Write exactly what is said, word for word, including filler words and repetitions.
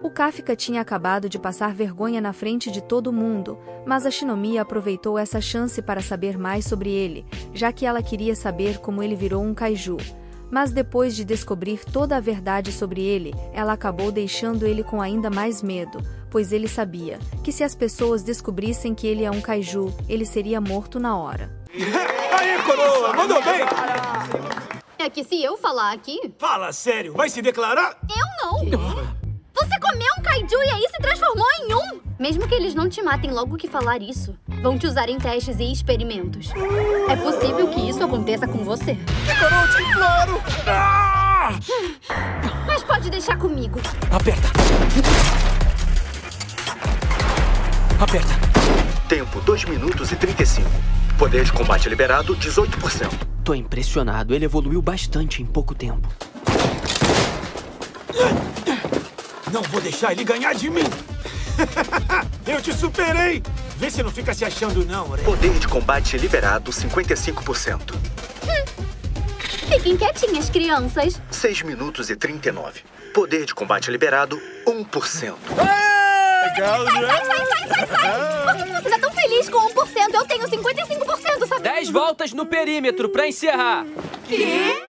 O Kafka tinha acabado de passar vergonha na frente de todo mundo, mas a Shinomiya aproveitou essa chance para saber mais sobre ele, já que ela queria saber como ele virou um kaiju. Mas depois de descobrir toda a verdade sobre ele, ela acabou deixando ele com ainda mais medo, pois ele sabia que se as pessoas descobrissem que ele é um kaiju, ele seria morto na hora. Aí, coroa! Mandou bem! É que se eu falar aqui... Fala sério, vai se declarar? Eu não! Você comeu um kaiju e aí se transformou em um? Mesmo que eles não te matem logo que falar isso, vão te usar em testes e experimentos. É possível que isso aconteça com você. Garoto, claro! Ah! Mas pode deixar comigo. Aperta! Aperta! Tempo dois minutos e trinta e cinco. Poder de combate liberado, dezoito por cento. Tô impressionado, ele evoluiu bastante em pouco tempo. Não vou deixar ele ganhar de mim! Eu te superei! Vê se não fica se achando não, Ren. Poder de combate liberado, cinquenta e cinco por cento. Hum. Fiquem quietinhas, crianças. seis minutos e trinta e nove. Poder de combate liberado, um por cento. Legal, sai, sai, sai, sai, sai, sai! Por que você tá tão feliz com um por cento? Eu tenho cinquenta e cinco por cento, sabe? dez voltas no perímetro pra encerrar. Quê?